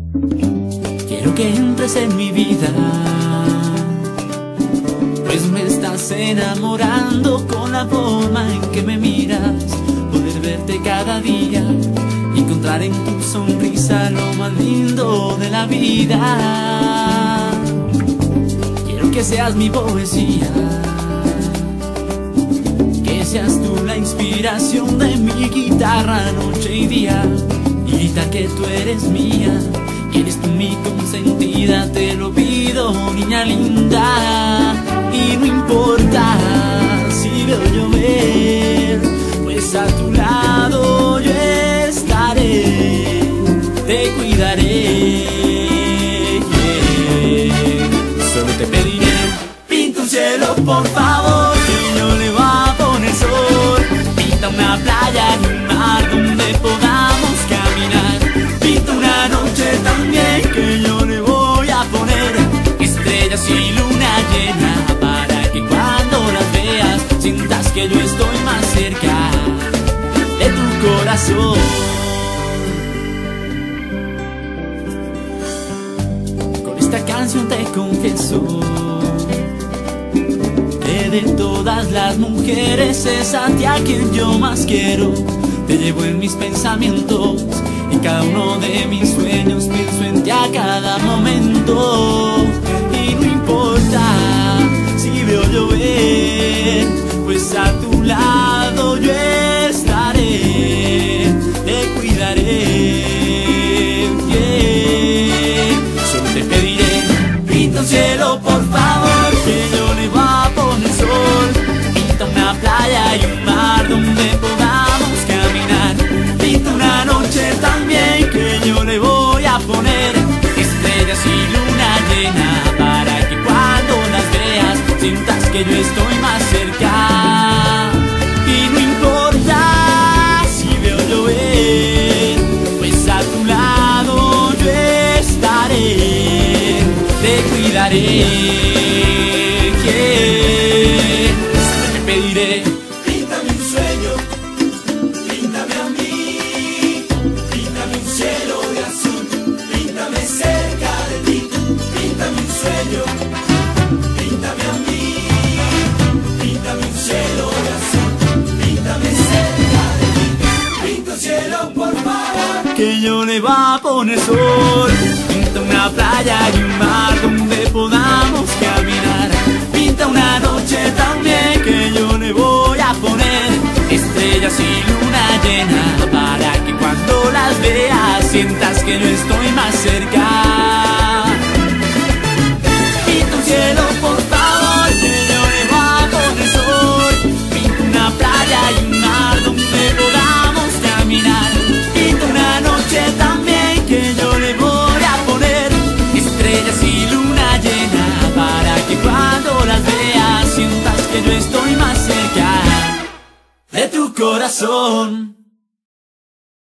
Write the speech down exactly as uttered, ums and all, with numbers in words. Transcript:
Quiero que entres en mi vida, pues me estás enamorando con la forma en que me miras. Poder verte cada día, encontrar en tu sonrisa lo más lindo de la vida. Quiero que seas mi poesía, que seas tú la inspiración de mi guitarra noche y día, y gritar que tú eres mía, que eres tú mi consentida. Te lo pido, niña linda, y no importa si veo llover, pues a tu lado yo estaré, te cuidaré, yeah. Solo te pediré, pinta un cielo por favor, que yo le voy a poner sol. Pinta una playa y un mar donde podamos caminar. Pinta una noche también, que yo le voy a poner estrellas y luna llena, para que cuando las veas sientas que yo estoy más cerca de tu corazón. Con esta canción te confieso que de todas las mujeres es a ti a quien yo más quiero. Te llevo en mis pensamientos, en cada uno de mis sueños pienso en ti a cada momento. Y no importa si veo llover, pues a tu lado yo estaré, te cuidaré, yeah. Solo te pediré, pinta un cielo por favor, que yo le voy a poner sol. Pinta una playa y un mar donde podamos caminar. Pinta una noche también, que yo le voy a poner estrellas y luna llena, para que cuando las veas sientas que yo estoy más cerca. Y no importa si veo llover, pues a tu lado yo estaré, te cuidaré, yeah. Solo te pediré, píntame un sueño, píntame a mí, píntame un cielo de azul, píntame cerca de ti, píntame un sueño, píntame a mí, píntame un cielo de azul, píntame cerca de ti, pinta un cielo por favor, que yo le voy a poner sol. Pinta una playa y un mar donde podamos caminar. Pinta una noche también, que yo le voy a poner estrellas y luna llena, para que cuando las veas sientas que yo estoy más cerca. Pinta un cielo por favor, que yo le voy a poner sol. Pinta una playa y un mar donde podamos caminar. Pinta una noche también, que yo le voy a poner estrellas y luna llena, para que cuando las veas sientas que yo estoy más cerca de tu corazón.